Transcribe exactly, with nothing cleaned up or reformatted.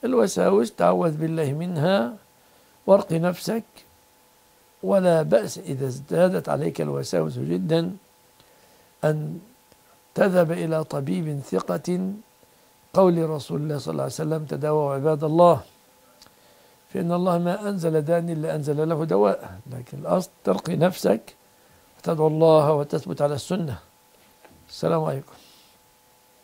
الوساوس تعوذ بالله منها وارق نفسك، ولا بأس إذا ازدادت عليك الوساوس جدا أن تذهب إلى طبيب ثقة، قول رسول الله صلى الله عليه وسلم: تداووا عباد الله، فإن الله ما أنزل داء إلا أنزل له دواء. لكن الأصل ترقي نفسك وتدعو الله وتثبت على السنة. السلام عليكم.